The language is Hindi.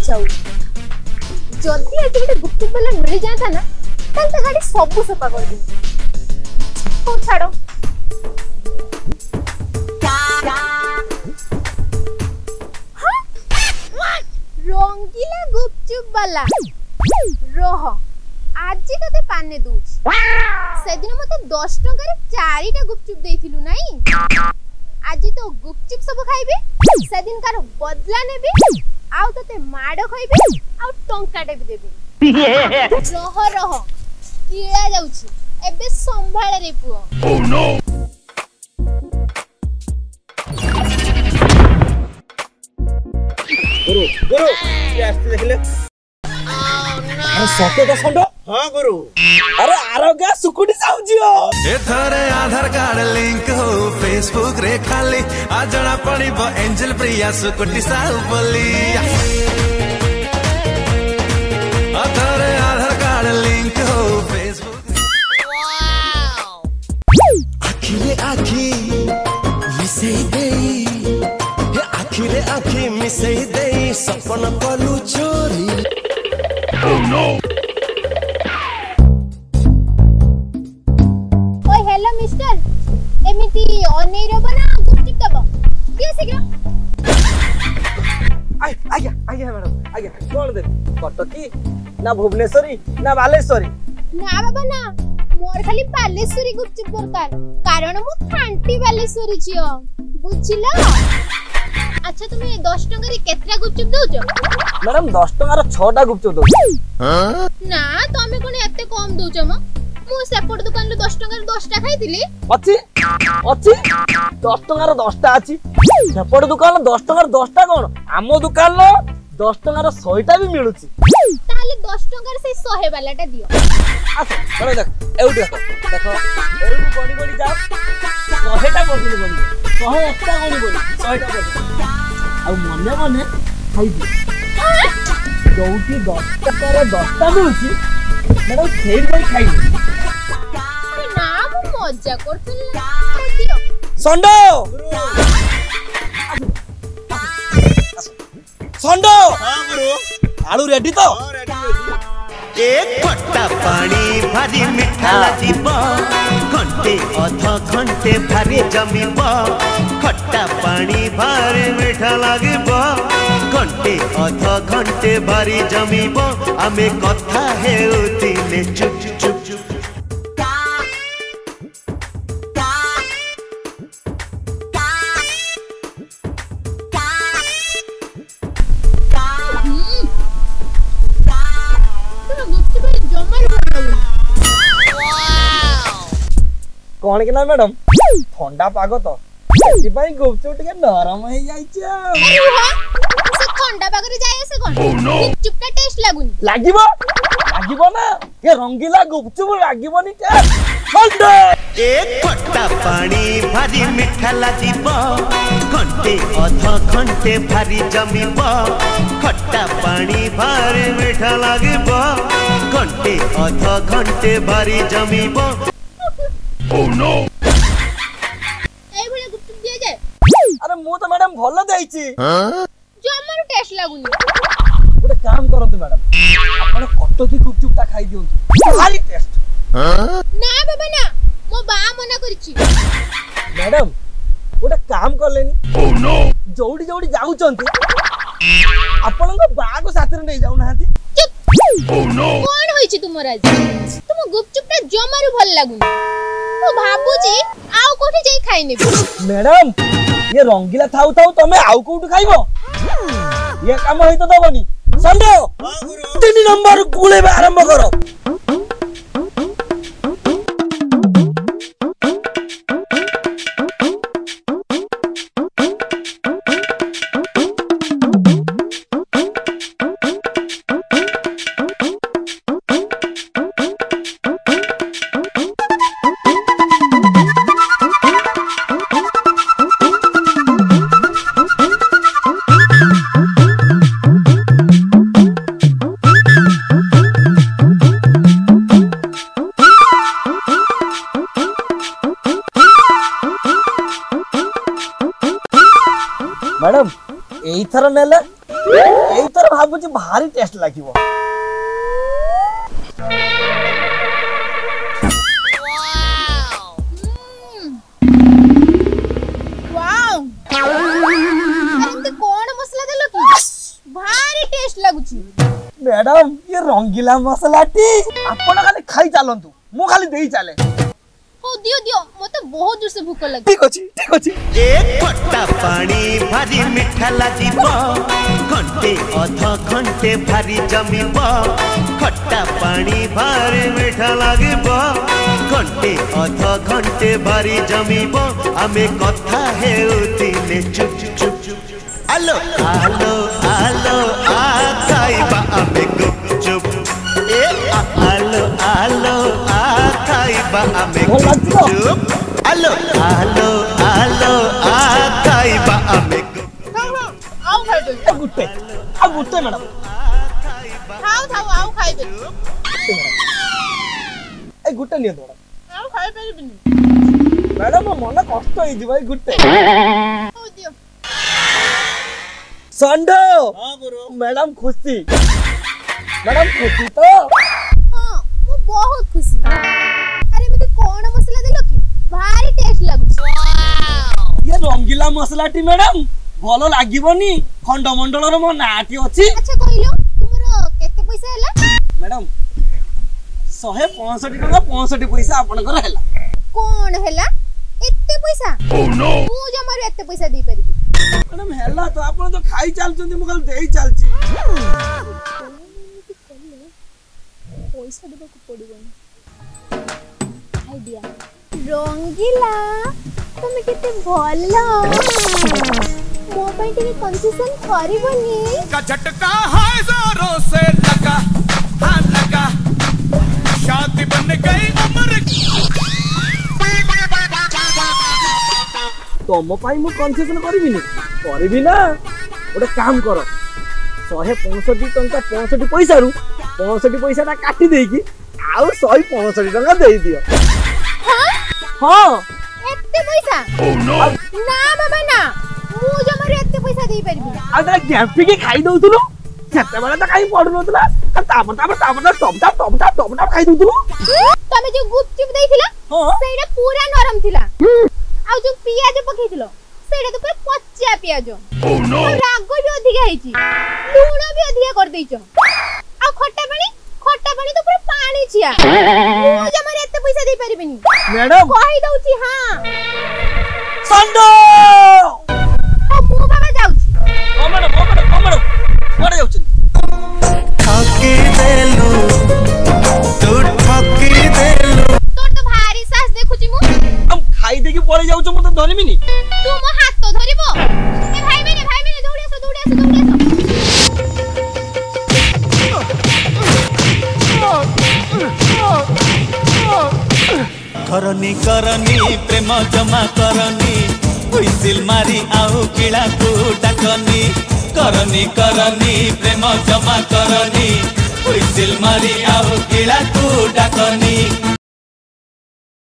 जाऊ जल्दी आज गोटे गुपचुप वाला मिल जाता ना ताल ता गाड़ी सब सफा कर दी ओ छाड़ो रंगीला गुपचुप वाला रोह आज तते पाने दूच से दिन मते 10 टका रे 4टा गुपचुप देथिलु नाही आज तो गुपचुप सब खाइबे से दिन कार बदला नेबे आउ तते माड खाइबे आउ टंकाटे भी देबे रोह रोह कीड़ा जाउची एबे संभाळे रे पुओ ओ नो गुरु गुरु ये आस्ते देखले अरे सते तो संडो हां गुरु अरे आरोग्य सुकुटी जाउजियो एथरे आधार कार्ड लिंक हो फेसबुक रे खाली आ जणा पड़िबो एंजल प्रिया सुकुटी साउ बोली एथरे आधार कार्ड लिंक हो फेसबुक वाओ आखिरे आखी मिसे देई आखिरे आखी मिसे देई सपन कलु चोरी Oh no! ओए हेलो मिस्टर एमिति अनेरो बना गुपचुप दबो दियो शीघ्र आज्ञा मैडम आज्ञा कोन दे कटकी ना भुवनेश्वरी ना बालेश्वरी ना बाबा ना मोर खाली बालेश्वरी गुपचुप दरकार कारण मु खांटी बालेश्वरी छियो बुझिलो अच्छा तुमे 10 टका रे केतरा गुपचुप दउचो मैडम 10 टका रो 6टा गुपचुप दउ ना तमे कोन एते कम दउचो म मु सेपट दुकान लो 10 टका रे 10टा खाइदिली अछि 10 टका रो 10टा अछि सेपट दुकान लो 10 टका रो 10टा कोन आमो दुकान लो 10 टका रो 100टा भी मिलुछि ताले 10 टका रे 100 वालाटा दियो अच्छा बरो देख एउटी देखो एउ गणी गणी जा 100टा बसिल गणी 100टा गणी गणी 100टा बसिल आ मने मने खाइ दि जोटी 10 टका रे 10टा मिलुछि मैडम फेर कोई खाइ ना मु मजा करथि दियो संडो संडो हां गुरु आलू रेडी तो हां रेडी होजी एक खट्टा पानी भारी मिठा लागिबो घंटे अध घंटे भारी जमिबो खट्टा पानी भारी मिठा लागिबो घंटे अध घंटे भारी जमिबो आमे कथा हेउतिले चुप चुप चुप कोन के ना मैडम ठंडा पाग तो सेति पई गुपचुप के नरम हे जाई छ अरे हां से ठंडा पाग रे जाय से कोन गुपचुप का टेस्ट लागुनी लागिबो ना ये रंगीला गुपचुप लागिबोनी के ठंडा एक खट्टा पानी भारी मिठा लागिबो घंटे अध घंटे भारी जमिबो खट्टा पानी भारी मिठा लागिबो घंटे अध घंटे भारी जमिबो Oh no! ए भले गुपचुप दिया जाए अरे मु तो मैडम भलो देइची जो हमर टेस्ट लागुनी गोटे काम करंतु मैडम आपण कटकी गुपचुपटा खाइ दियंतु भारी टेस्ट ना बाबा ना मो बा मना करछि मैडम गोटे काम करलेनी ओह नो जोडी जोडी जाउचंती आपनक बा को साथरे नै जाउ नाहंती ओह नो कोन होइछि तुमर आज तुम गुपचुपटा जमारु भल लागुनी मु भाबुची आउ कोठी जाई खाइ नेबी मैडम ये रंगीला थाउ थाउ तमे आउ कोठी खाइबो ये काम होई तो दबनी संडो हां गुरु 3 नंबर गुले आरंभ करो मैडम एई थर नेले एई तर भाबुची भारी टेस्ट लागिवो। वाओ अरे कोन मसला देलो की भारी टेस्ट लागुची। मैडम ये रंगीला मसलाटी आपण खाली खाई चालंतु मु खाली देई चाले। हो दियो दियो मते बहुत जोर से भूख लगी। ठीक अछि ए खट्टा पानी भारी मिठा लागिबो घंटे अध घंटे भारी जमिबो खट्टा पानी भारी मिठा लागिबो घंटे अध घंटे भारी जमिबो आमे कथा हेउतिने चुप चुप आलो आलो आलो आ खाइबा आमे गुपचुप ए आलो आलो आ खाइबा आमे गुपचुप आलो आलो आलो आ खाइबा आमे आओ खाइ दे गुट्टे मैडम खाओ आओ खाइ दे ए गुट्टे नियो मैडम आओ खाइ परिबिनी मैडम मन कष्ट होई दिबा गुट्टे हो दियो संडो हां गुरु मैडम खुशी तो हां मु बहुत खुशी। अरे मते कोन मसला देलो की भारी टेस्ट लागुची। ये रंगीला मसलाटी मैडम भलो लागिबोनी खंडमंडल रो मो नाटी अछि। अच्छा कहिलो तुमरो केते पैसा हैला? मैडम 165 टका 65 पैसा आपनकर हैला। कोन हैला एते पैसा? ओह नो मु जमारो एते पैसा दे परिबी। मैडम हैला तो आपन तो खाई चालचंदी मु खाली देई चालची। पैसा देबा को पड़िबनी। आइडिया रंगीला तुम केते भलो मो पई टिके कंसेशन करिवनी का झटका है जोरों से लगा हाँ लगा शादी बन गई उम्र तम पाई मु कंसेशन करबी ना गोटे काम कर 165 टंका 65 पैसा रु 65 पैसा ता काटी देकी आउ 165 टंका दे दियो। हां एते पैसा? ओह नो ना बाबा ना मु जमारो एते पैसा दे परिबी। आ ता गैप के खाई दउतुनु सेते बेला ता काई पडु नतला आ तापर टप टप खाई दउतुनु। तमे जो गुपचुप देइथिला हां सेटा पूरा नरम थिला आ जो पियाज पकेइथिलो सेटा तो पूरा कच्चा पियाज। ओह नो राग भी अधिक हैची लूण भी अधिक कर देइछो आ खट्टा पानी तो पूरा पानी छिया मु जमारो एते पैसा दे परिबिनी। मैडम कहि दउची हां संडो आ मु बाबा जाउची। ओ मैडम कोडे जाउची? ठकी देलु तू ठकी देलु तोर तो भारी सास देखुची मु। हम खाई देकी पड़े जाउछ मते धरिमिनी तू मो हाथ तो धरिबो ए भाई मैंने दौड़ी आसो करनी करनी प्रेम जमा करनी हुइसिल मारी आउ किला को डाकनी करनी करनी प्रेम जमा करनी हुइसिल मारी आउ किला को डाकनी।